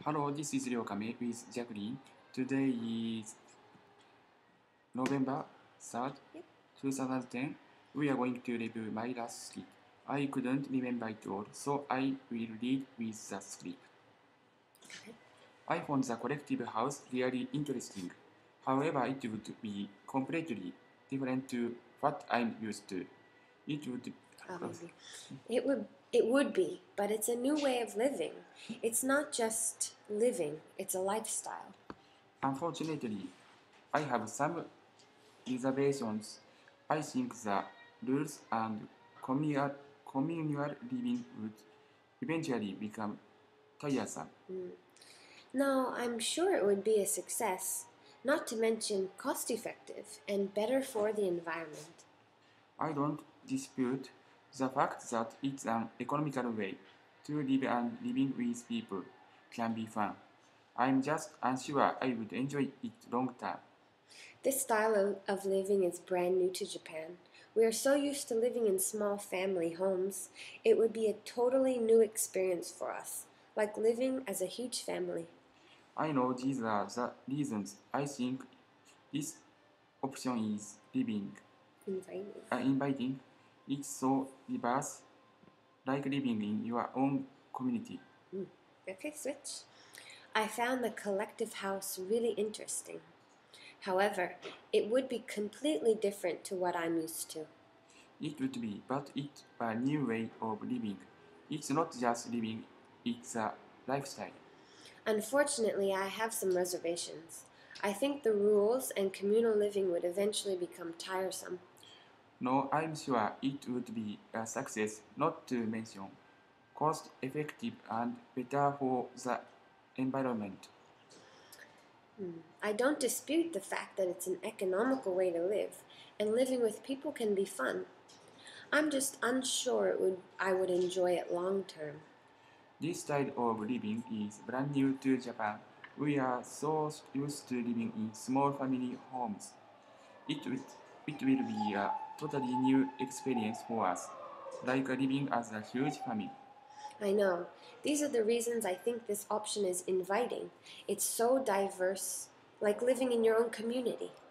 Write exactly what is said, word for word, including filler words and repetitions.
Hello, this is Ryokame with Jacqueline. Today is November third, Yep. twenty ten. We are going to review my last script. I couldn't remember it all, so I will read with the script. Okay. I found the collective house really interesting. However, it would be completely different to what I'm used to. It would Oh, maybe. It would it would be, but it's a new way of living. It's not just living, it's a lifestyle. Unfortunately, I have some reservations. I think the rules and communal, communal living would eventually become tiresome. Mm. No, I'm sure it would be a success, not to mention cost effective and better for the environment. I don't dispute the fact that it's an economical way to live, and living with people can be fun. I'm just unsure I would enjoy it long term. This style of, of living is brand new to Japan. We are so used to living in small family homes. It would be a totally new experience for us, like living as a huge family. I know these are the reasons I think this option is living, Inviting. uh, inviting. It's so diverse, like living in your own community. Mm. Okay, switch. I found the collective house really interesting. However, it would be completely different to what I'm used to. It would be, but it's a new way of living. It's not just living, it's a lifestyle. Unfortunately, I have some reservations. I think the rules and communal living would eventually become tiresome. No, I'm sure it would be a success, not to mention cost effective and better for the environment. Hmm. I don't dispute the fact that it's an economical way to live, and living with people can be fun. I'm just unsure it would, I would enjoy it long term. This style of living is brand new to Japan. We are so used to living in small family homes. It will, it will be a totally new experience for us, like living as a huge family. I know. These are the reasons I think this option is inviting. It's so diverse, like living in your own community.